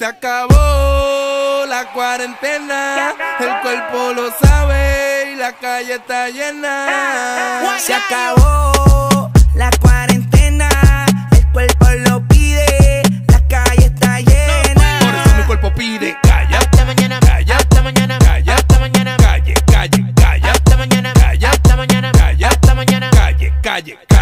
Se acabó la cuarentena, el cuerpo lo sabe y la calle está llena. Se acabó la cuarentena, el cuerpo lo pide, la calle está llena. Por eso mi cuerpo pide calla, Hasta mañana, calla, hasta mañana, calla, hasta mañana, calle, calle, calla, hasta mañana, calla, hasta mañana, calla, hasta mañana, calle, calle.